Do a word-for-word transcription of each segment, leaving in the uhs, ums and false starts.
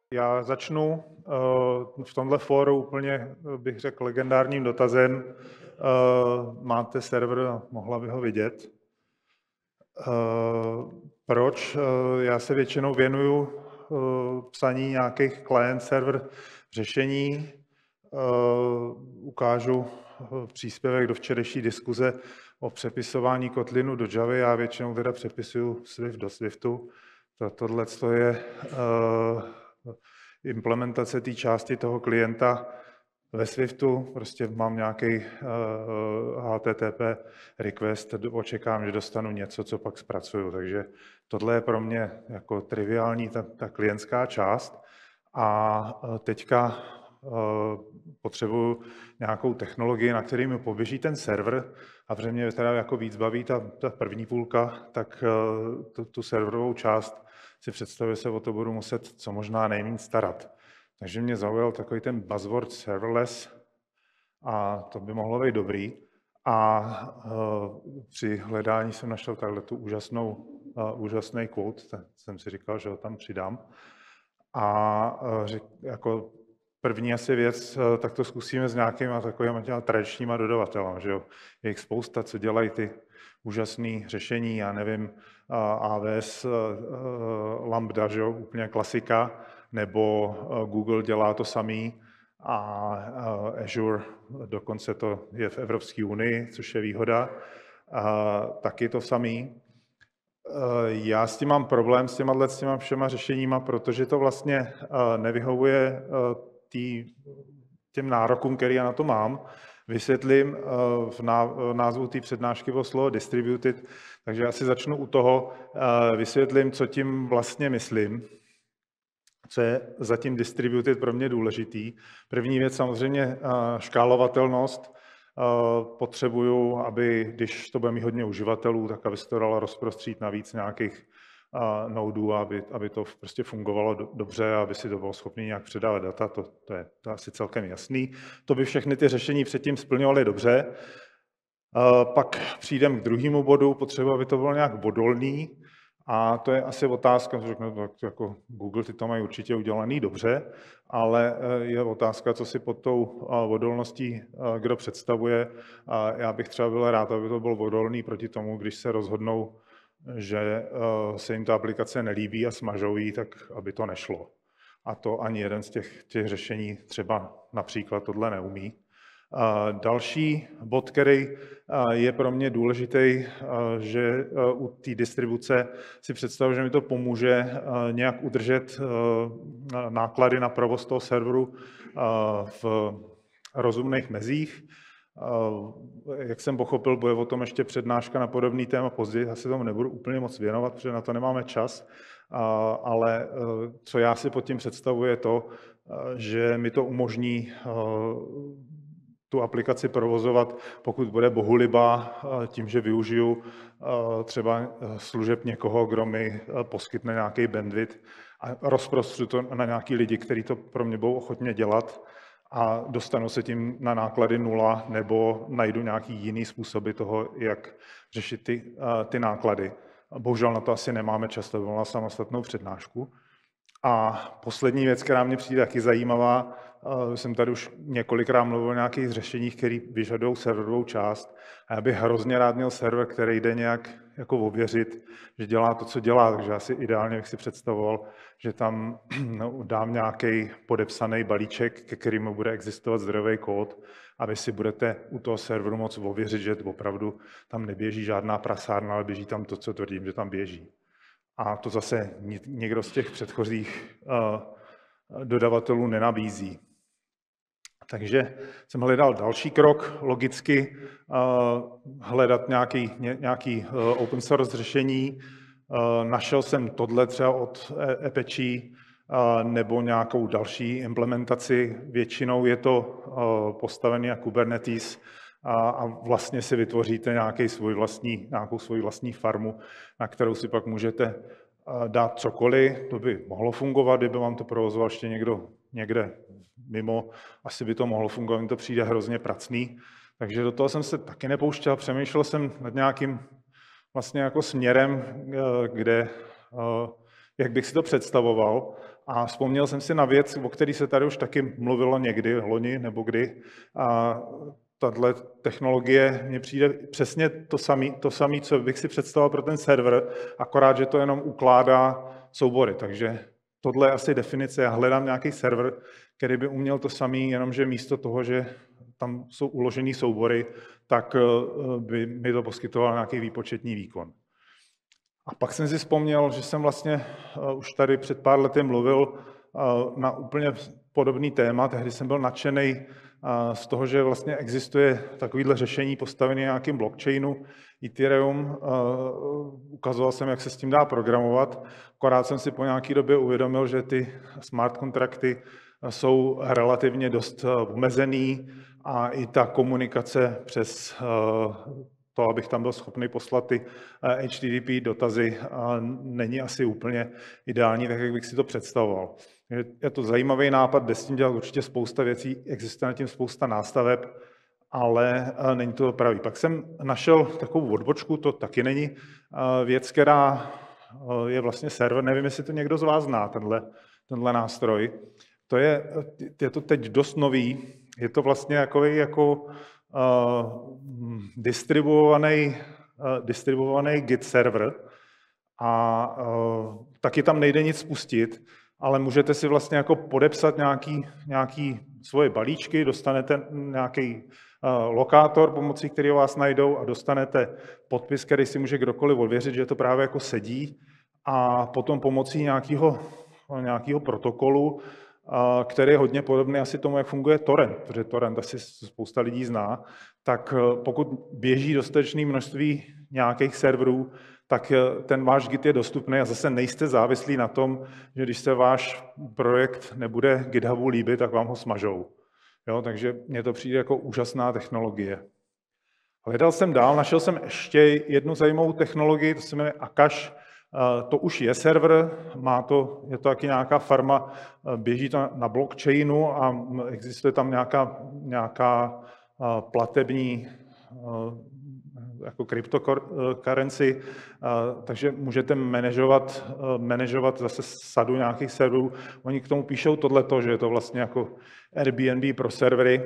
Já začnu uh, v tomhle fóru úplně, bych řekl, legendárním dotazem. Uh, máte server, mohla by ho vidět. Uh, proč? Uh, já se většinou věnuju uh, psaní nějakých client-server řešení. Uh, ukážu uh, příspěvek do včerejší diskuze o přepisování Kotlinu do Javy. Já většinou teda přepisuju Swift do Swiftu. Tohle je uh, implementace té části toho klienta ve Swiftu. Prostě mám nějaký uh, H T T P request, očekám, že dostanu něco, co pak zpracuju. Takže tohle je pro mě jako triviální ta, ta klientská část. A teďka uh, potřebuju nějakou technologii, na který mi poběží ten server, a protože mě teda jako víc baví ta, ta první půlka, tak uh, tu, tu serverovou část si představuje, že se o to budu muset co možná nejméně starat. Takže mě zaujal takový ten buzzword serverless a to by mohlo být dobrý. A uh, při hledání jsem našel takhle tu úžasnou, uh, úžasný quote, ten jsem si říkal, že ho tam přidám. A uh, řek, jako první asi věc, uh, tak to zkusíme s nějakýma takovými tradičníma dodavatelem, že jo. Je jich spousta, co dělají ty úžasné řešení, já nevím, A W S, Lambda, že jo, úplně klasika, nebo Google dělá to samý a Azure, dokonce to je v Evropské unii, což je výhoda, taky to samý. Já s tím mám problém, s těma, s těma všema řešeníma, protože to vlastně nevyhovuje tý, těm nárokům, který já na to mám. Vysvětlím v názvu té přednášky bylo slovo distributed, takže já si začnu u toho, vysvětlím, co tím vlastně myslím, co je zatím distributed pro mě důležitý. První věc samozřejmě škálovatelnost. Potřebuju, aby, když to bude mít hodně uživatelů, tak aby se to dalo rozprostřít na víc nějakých nodů, aby, aby to prostě fungovalo do, dobře, aby si to bylo schopný nějak předávat data, to, to, je, to je asi celkem jasný. To by všechny ty řešení předtím splňovaly dobře. Pak přijdem k druhému bodu, potřebuji, aby to bylo nějak odolný, a to je asi otázka, co řeknu, tak jako Google ty to mají určitě udělaný dobře, ale je otázka, co si pod tou odolností kdo představuje. Já bych třeba byl rád, aby to bylo odolný proti tomu, když se rozhodnou, že se jim ta aplikace nelíbí a smažou ji, tak aby to nešlo. A to ani jeden z těch, těch řešení třeba například tohle neumí. Další bod, který je pro mě důležitý, že u té distribuce si představuji, že mi to pomůže nějak udržet náklady na provoz toho serveru v rozumných mezích. Jak jsem pochopil, bude o tom ještě přednáška na podobný téma později, já se tomu nebudu úplně moc věnovat, protože na to nemáme čas, ale co já si pod tím představuji je to, že mi to umožní tu aplikaci provozovat, pokud bude bohulibá, tím, že využiju třeba služeb někoho, kdo mi poskytne nějaký bandwidth a rozprostřu to na nějaký lidi, kteří to pro mě budou ochotně dělat a dostanu se tím na náklady nula nebo najdu nějaký jiný způsoby toho, jak řešit ty, ty náklady. Bohužel na to asi nemáme čas, to byla samostatnou přednášku. A poslední věc, která mě přijde taky zajímavá, jsem tady už několikrát mluvil o nějakých řešeních, které vyžadují serverovou část. A já bych hrozně rád měl server, který jde nějak jako ověřit, že dělá to, co dělá. Takže já si ideálně bych si představoval, že tam no, dám nějaký podepsaný balíček, ke kterému bude existovat zdrojový kód, a vy si budete u toho serveru moc ověřit, že opravdu tam neběží žádná prasárna, ale běží tam to, co tvrdím, že tam běží. A to zase někdo z těch předchozích dodavatelů nenabízí. Takže jsem hledal další krok, logicky hledat nějaký, nějaký open source řešení. Našel jsem tohle třeba od Apache nebo nějakou další implementaci. Většinou je to postavené na Kubernetes a vlastně si vytvoříte nějaký svůj vlastní, nějakou svou vlastní farmu, na kterou si pak můžete dát cokoliv. To by mohlo fungovat, kdyby vám to provozoval ještě někdo někde mimo. Asi by to mohlo fungovat, mi to přijde hrozně pracný. Takže do toho jsem se taky nepouštěl. Přemýšlel jsem nad nějakým vlastně jako směrem, kde jak bych si to představoval. A vzpomněl jsem si na věc, o které se tady už taky mluvilo někdy, loni nebo kdy. A tahle technologie mně přijde přesně to samé, to samý, co bych si představoval pro ten server, akorát, že to jenom ukládá soubory. Takže tohle je asi definice. Já hledám nějaký server, který by uměl to samý, jenomže místo toho, že tam jsou uložený soubory, tak by mi to poskytoval nějaký výpočetní výkon. A pak jsem si vzpomněl, že jsem vlastně už tady před pár lety mluvil na úplně podobný téma. Tehdy jsem byl nadšený z toho, že vlastně existuje takovýhle řešení postavené na nějakým blockchainu, Ethereum. Ukazoval jsem, jak se s tím dá programovat. Akorát jsem si po nějaké době uvědomil, že ty smart kontrakty jsou relativně dost omezený a i ta komunikace přes to, abych tam byl schopný poslat ty H T T P dotazy, není asi úplně ideální, tak jak bych si to představoval. Je to zajímavý nápad, jde s tím dělat určitě spousta věcí, existuje na tím spousta nástaveb, ale není to pravý. Pak jsem našel takovou odbočku, to taky není věc, která je vlastně server, nevím, jestli to někdo z vás zná, tenhle, tenhle nástroj. To je, je to teď dost nový, je to vlastně takový jako uh, distribuovaný, uh, distribuovaný Git server a uh, taky tam nejde nic spustit, ale můžete si vlastně jako podepsat nějaký, nějaký svoje balíčky, dostanete nějaký uh, lokátor, pomocí kterého vás najdou a dostanete podpis, který si může kdokoliv ověřit, že to právě jako sedí a potom pomocí nějakého, nějakého protokolu, který je hodně podobný asi tomu, jak funguje torrent, protože torrent asi spousta lidí zná, tak pokud běží dostatečné množství nějakých serverů, tak ten váš Git je dostupný a zase nejste závislí na tom, že když se váš projekt nebude GitHubu líbit, tak vám ho smažou. Jo, takže mně to přijde jako úžasná technologie. Hledal jsem dál, našel jsem ještě jednu zajímavou technologii, to se jmenuje Akash. To už je server, má to, je to taky nějaká farma, běží to na blockchainu a existuje tam nějaká, nějaká platební jako cryptocurrency, takže můžete manažovat, manažovat zase sadu nějakých serverů. Oni k tomu píšou tohleto, že je to vlastně jako Airbnb pro servery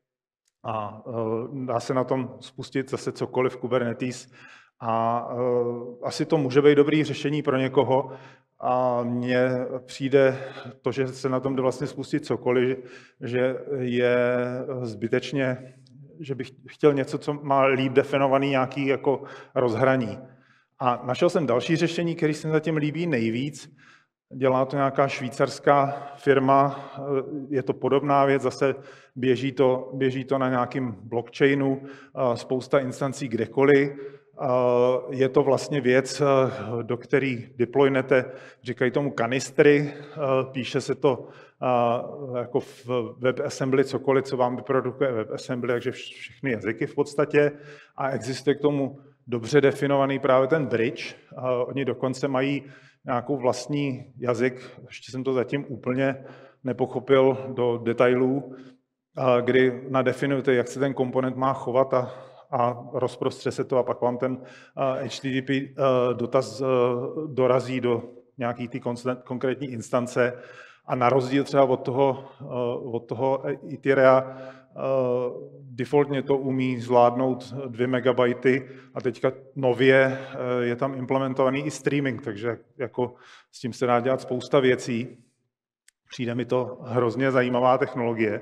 a dá se na tom spustit zase cokoliv Kubernetes. A uh, asi to může být dobré řešení pro někoho a mně přijde to, že se na tom jde vlastně spustit cokoliv, že je zbytečně, že bych chtěl něco, co má líp definovaný nějaký jako rozhraní. A našel jsem další řešení, který se mi zatím líbí nejvíc. Dělá to nějaká švýcarská firma, je to podobná věc, zase běží to, běží to na nějakém blockchainu, spousta instancí kdekoliv. Je to vlastně věc, do které deploynete, říkají tomu kanistry, píše se to jako v WebAssembly, cokoliv, co vám vyprodukuje WebAssembly, takže všechny jazyky v podstatě. A existuje k tomu dobře definovaný právě ten bridge. Oni dokonce mají nějakou vlastní jazyk, ještě jsem to zatím úplně nepochopil do detailů, kdy nadefinujete, jak se ten komponent má chovat a a rozprostře se to a pak vám ten H T T P dotaz dorazí do nějaký ty konkrétní instance a na rozdíl třeba od toho, od toho Etherea defaultně to umí zvládnout dvě megabajty a teďka nově je tam implementovaný i streaming, takže jako s tím se dá dělat spousta věcí. Přijde mi to hrozně zajímavá technologie.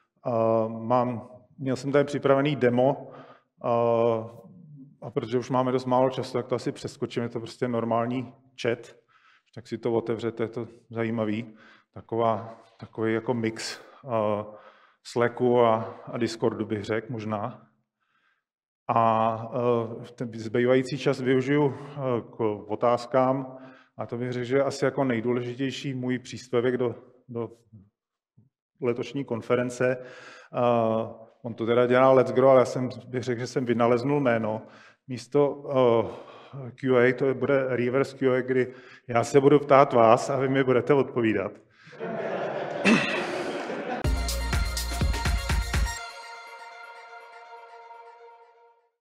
Mám, měl jsem tady připravený demo, Uh, a protože už máme dost málo času, tak to asi přeskočím, je to prostě normální chat, tak si to otevřete, je to zajímavý. Taková, takový jako mix uh, Slacku a, a Discordu bych řekl možná. A uh, ten zbývající čas využiju uh, k otázkám a to bych řekl, že asi jako nejdůležitější můj příspěvek do, do letošní konference. Uh, On to teda dělá Let's Grow, ale já jsem bych řekl, že jsem vynaleznul jméno. Místo uh, Q A to bude reverse Q A, kdy já se budu ptát vás a vy mi budete odpovídat.